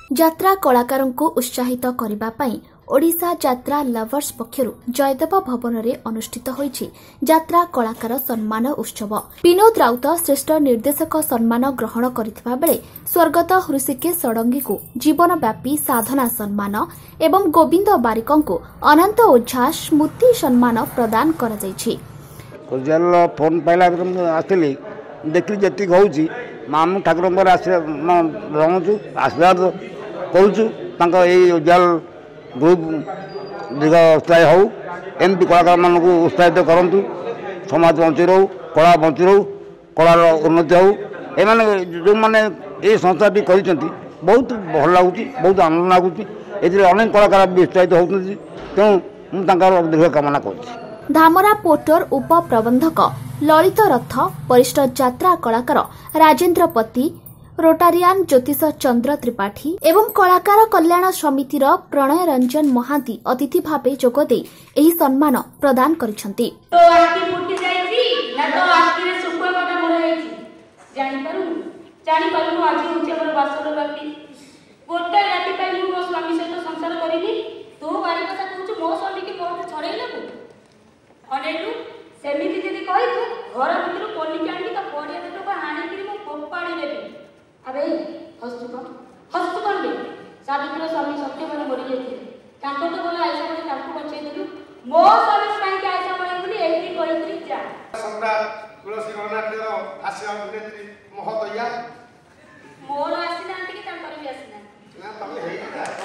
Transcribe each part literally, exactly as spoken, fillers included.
यात्रा कलाकारन को उत्साहित करबा पई ओडिशा यात्रा लवर्स पक्षरु जयदेव भवन रे अनुष्ठित होईछि यात्रा कलाकार सम्मान उत्सव। विनोद राउत श्रेष्ठ निर्देशक सम्मान ग्रहण करथिबा बेले स्वर्गत हृषिकेश षडंगी को जीवनव्यापी साधना सम्मान एवं गोविंद बारिक को अनंत ओझा स्मृति सम्मान प्रदान करा जायछि। उज्जैल फोन पहला आसली देखली जति कहूँ मामू ठाकुर पर रहुचु आशीर्वाद करुचु उज्जैल ग्रुप दीर्घ उत्साह हो एमती कलाकार मान उत्साहित करूँ समाज बंची रो कला बंची रो कलार उन्नति हो एम जो मैंने ये संस्थाटी कर बहुत भल लगुच बहुत आनंद लगुच ये अनेक कलाकार भी उत्साहित होती तेणु मुझे दीर्घ कामना कर। धामरा पोर्टर उप प्रबंधक ललित रथ वरिष्ठ यात्रा कलाकार राजेन्द्र पति रोटारियान ज्योतिष चंद्र त्रिपाठी एवं कलाकार कल्याण समितिर प्रणय रंजन महांती अतिथि भावे जोगदे एही सम्मान प्रदान करिसंती। तो आखि फुटी जाईची ना तो आखि रे सुख कटा मोर हेची जानि पारु जानि पारु आज होचे हमर बासर राती गोटे राती पई मो स्वामी सहित संसार करिनी तू गाड़ी କଥା कहू मो स्वामी के बहुत छड़ेलबु अनेलु सेमिति जदी कहि घर भितर कोलिक आनी त पड़िया देतो हाणी करी मो पोपाड़ी लेबी अबे हस्तुकन हस्तुकन दे सावित्र स्वामी सत्यवन मरि जेथि तांको तो बोला ऐसा बोले तांको बचाई देलु मो स्वामी काई के ऐसा बोले बोली एही कहित्री जा सम्राट तुलसी रनाटेर आशिया अभिनेत्री महोदया मोर आसीना कि तांकर भी आसीना ना तमे हेई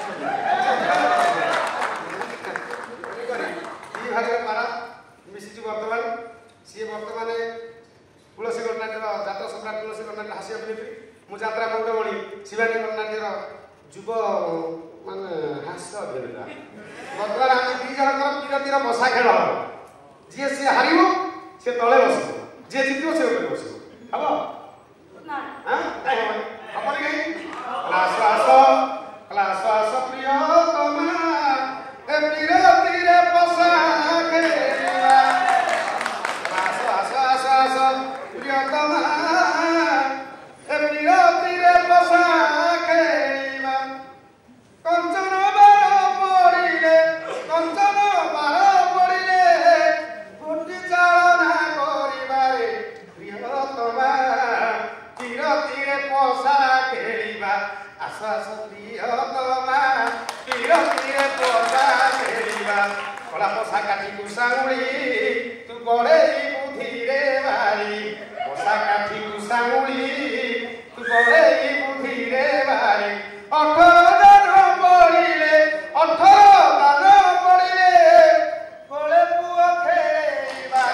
की भागे मारा मिसिची वर्तमान सी वर्तमान तुलसी रनाटेर जात्रा सम्राट तुलसी रनाटेर आशिया अभिनेत्री मु जात्रा मौडमणि शिवानी रनाटेर जुब माने हास्य अभिनेता वर्तमान आम दी जन पीरतीर बसा खेल जी सी हारिबो से तले बसिबो जे जितिबो से ऊपर बसिबो हबो ना हां काई हबो अपन गई क्लास आस क्लास आस प्रिय तमा ए पीरतीर बसा खेला क्लास आस आस आस प्रिय तमा ए पीरतीर बसा खेला कंचन बार पड़िले कंचन बार पड़िले गुटी चालना करिबारे प्रियतमा तीर तीरे पसा खेलिबा आस आस प्रियतमा तीर तीरे पसा खेलिबा कला पसा काटी कुसांगुली तू गड़ेई बुद्धि रे भाई पसा काटी कुसांगुली तू गड़ेई बुद्धि रे भाई अठर दान पड़िले अठर दान पड़िले कोले पुआ खेलिबा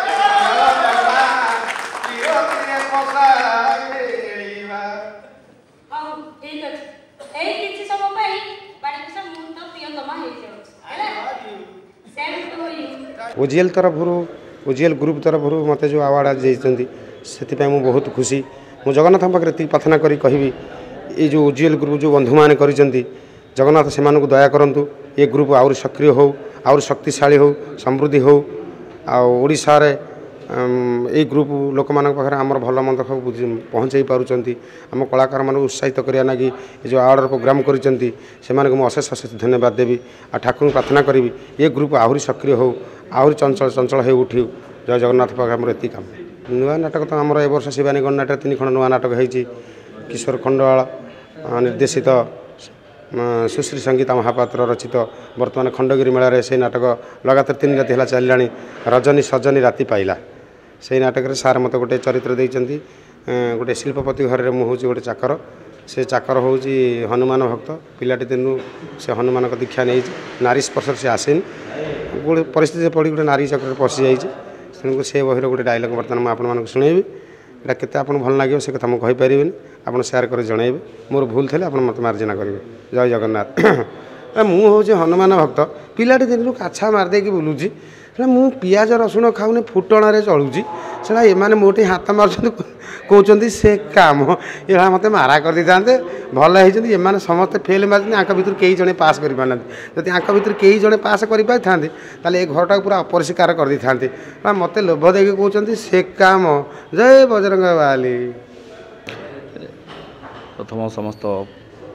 तीर तीरे पसा खेलिबा हां ठीक अछि एही किछि समय पई बाड़ी के मुंह तो प्रियतमा हे जाउ हैला सेम तो होई ओजीएल तरफरु ओजीएल ग्रुप तरफरु मते जो अवार्ड जेचंती सेति मु बहुत खुशी मु जगन्नाथ पाखे ती प्रार्थना करी कहबी ये जो ओजीएल ग्रुप जो बंधु मैंने करचंती जगन्नाथ से मानक दया करंतु ये ग्रुप आउर सक्रिय हो आउर शक्तिशाली हो समृद्धि हो ओडिशा रे ए ग्रुप लोक मान पाखे आमर भल मंद पहुँचाई पारुचंती आम कलाकार मान उत्साहित करिया नागी ये जो अवार्ड प्रोग्राम करचंती से मानक मु अशेष अशेष धन्यवाद देवी आ ठाकुर प्रार्थना करी ये ग्रुप आहुरी सक्रिय हो आहुरी चंचल चंचल हो उठी जय जगन्नाथ पाखे आमर एति काम नुआ नाटक तो आमर ए वर्ष शिवानी गणनाट्य तीन खंड नुआ नाटक होईची किशोर खंडवाल निर्देशित सुश्री संगीता महापात्र रचित वर्तमान खंडगिरी मेला से नाटक लगातार तीन राति है चलला रजनी सजनी राति पाइला से नाटक सार मत गोटे चरित्र देइचंती गोटे शिल्पपति घर में मुझे गोटे चाकर से चाकर हूँ हनुमान भक्त पिलाटी दिन से हनुमान दीक्षा नहीं नारी स्पर्श से आसेनि गोटे परिस्थिति पड़ी गोटे नारी चक्र पशि जाइए से बहिर गोटे डायलॉग बर्तमान मुझे आपको शुणेबी एटा केते आपन भल लागियो से कथा मु कहि परिबिनी आपन शेयर कर जणैबे मोर भूल थले आपन मत मार्जना करिवे जय जगन्नाथ मु हो जे हनुमान भक्त पिलाटी दिन काछा मार दे कि बुलुची मु पियाज रसुण खाऊनी फुटण रे चलुची सेटा एमाने मोटी हाथ मारछन कहउचंती से काम एला मते मारा कर दी थांते भल हेचंती एमाने समस्त फेल मारछन आंका भितर केही जणे पास करि पानंती जति आंका भितर केही जणे पास करि पाइ थांते ताले ए घरटा पूरा अपरिष्कार कर दी थांते मते लोभ देके कहउचंती से काम जय बजरंग बाली। प्रथम समस्त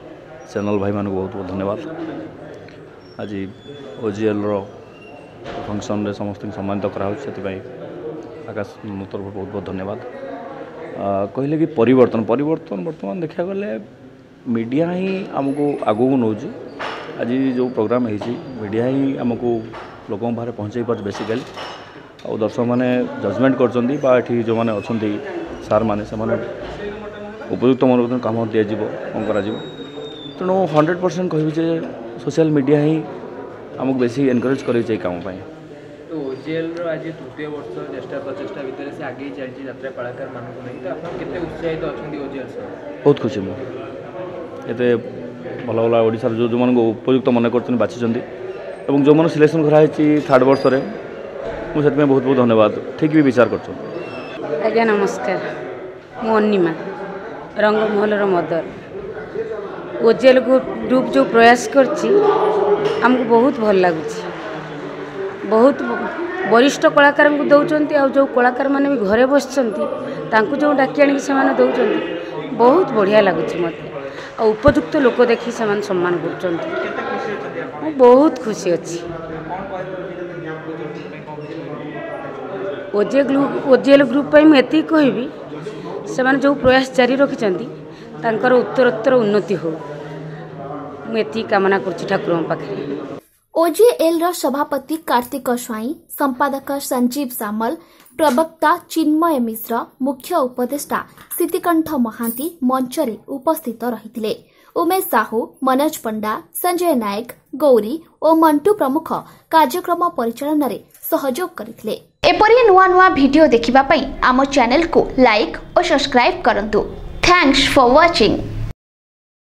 चैनल भाई मानक बहुत बहुत धन्यवाद। आज ओजीएल रो फंक्शन रे समस्त सम्मानित करा आकाश तरफ बहुत बहुत धन्यवाद। कहले कि परिवर्तन परिवर्तन बर्तमान देखा गले मीडिया ही आमको आगू नौ आज जो प्रोग्राम है मीडिया ही आमको लोकों बाहर पहुँचे पार बेसिकली और दर्शक मैंने जजमेंट कर जो मैंने अच्छा सार मैंने से उपयुक्त मनोरंजन कम दिज्व कौन कर तेणु हंड्रेड परसेंट कह सोशल मीडिया ही आमको बेसी एनकरेज कर काम। तो ओजीएल रो आज तृतीय वर्ष चेष्टा प्रचेषा भितर से आगे चलती यात्रा कलाकार मानक नहीं तो आप केते उत्साहित अच्छा ओजीएल से बहुत खुशी मुझे भल भल ओडार जो जो मान उपयुक्त मन कर बाछी जो मैंने सिलेक्शन कराई थर्ड वर्ष में मुझे बहुत बहुत धन्यवाद ठीक भी विचार कर। आज्ञा नमस्कार मु अन्निमा रंगमहल मदर ओजीएल ग्रुप जो प्रयास करछि हमको बहुत भल लगुच बहुत वरिष्ठ कलाकार को दौरान आ जो कलाकार मैंने भी घरे बस जो डाकी आनिक से दौरान बहुत बढ़िया लगुच मत आ उपयुक्त लोक देखी से सम्मान कर बहुत खुशी अच्छी। ओजीएल ग्रुप ओजीएल ग्रुप पर मुझे कहबी से जो प्रयास जारी रखिंट उत्तरोत्तर उन्नति हो मुझे कामना कर ठाकुर पाखे। ओजीएल रो सभापति कार्तिक स्वाई, संपादक संजीव सामल, प्रवक्ता चिन्मय मिश्र, मुख्य उपदेष्टा सिद्धिकंठ महांती मंचरे उपस्थित रहिथिले। उमेश साहू, मनोज पंडा, संजय नायक, गौरी और मंटू प्रमुख कार्यक्रम परिचालन रे सहयोग करथिले। एपरी नुआ नुआ वीडियो देखिबा पई आम चैनल को लाइक और सब्सक्राइब करंतु। Thanks for watching.